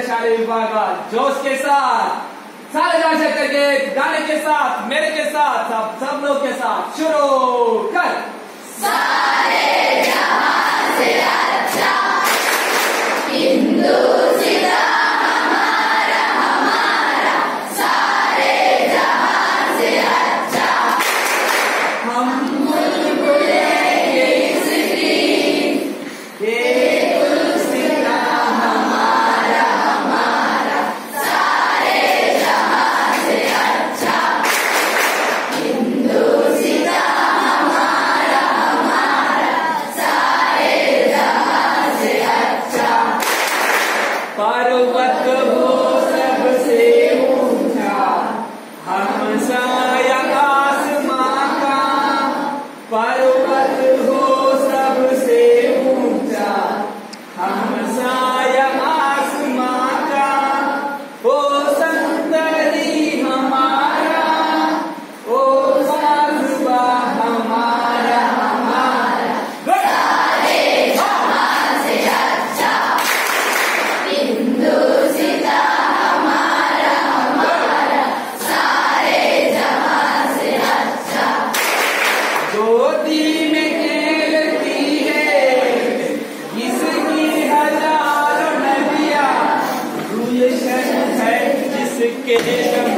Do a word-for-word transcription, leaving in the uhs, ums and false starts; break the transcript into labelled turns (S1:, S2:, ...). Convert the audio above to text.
S1: वैशाली विभाग जोश के साथ सारे जान करके गाने के साथ मेरे के साथ सब सब लोग के साथ शुरू कर।
S2: सारे जहां से अच्छा हिंदुस्तान हमारा हमारा, सारे जहां से अच्छा
S1: हम
S2: बुलबुले के इसकी हमारा हमारा, सारे जहां से अच्छा हिंदुस्तान हमारा हमारा, सारे जहां से अच्छा।
S1: पर्वत हो सबसे ऊंचा हमसाया आसमां का, पर्वत हो सबसे ऊंचा हमसाया आसमां का, ओ संतरी हमारा ओ बाजुबा हमारा हमारा,
S2: सारे जहां से अच्छा हिंदुस्तान हमारा हमारा, सारे जहां से अच्छा।
S1: ज्योति में खेलती है इसकी हजारों नदियां, गुलशन है जिसके